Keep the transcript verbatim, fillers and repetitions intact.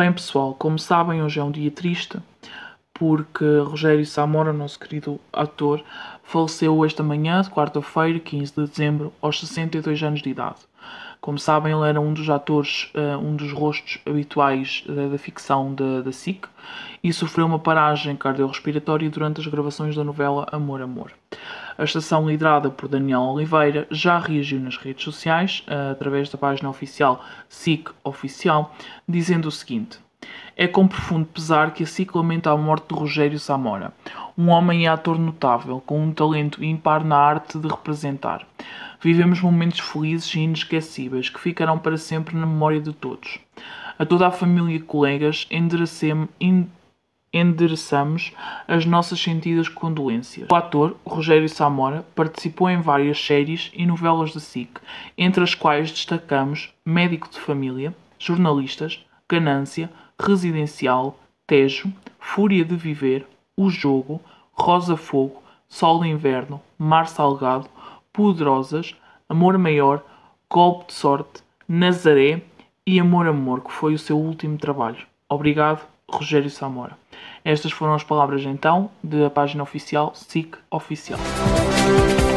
Bem pessoal, como sabem, hoje é um dia triste porque Rogério Samora, nosso querido ator, faleceu esta manhã, de quarta-feira, quinze de dezembro, aos sessenta e dois anos de idade. Como sabem, ele era um dos atores, um dos rostos habituais da ficção da, da S I C e sofreu uma paragem cardiorrespiratória durante as gravações da novela Amor, Amor. A estação, liderada por Daniel Oliveira, já reagiu nas redes sociais, através da página oficial S I C Oficial, dizendo o seguinte: é com profundo pesar que a S I C lamenta a morte de Rogério Samora, um homem e ator notável, com um talento ímpar na arte de representar. Vivemos momentos felizes e inesquecíveis, que ficarão para sempre na memória de todos. A toda a família e colegas, endereçamos as nossas sentidas condolências. O ator, Rogério Samora, participou em várias séries e novelas da S I C, entre as quais destacamos Médico de Família, Jornalistas, Ganância, Residencial, Tejo, Fúria de Viver, O Jogo, Rosa Fogo, Sol de Inverno, Mar Salgado, Poderosas, Amor Maior, Golpe de Sorte, Nazaré e Amor Amor, que foi o seu último trabalho. Obrigado, Rogério Samora. Estas foram as palavras então da página oficial S I C Oficial.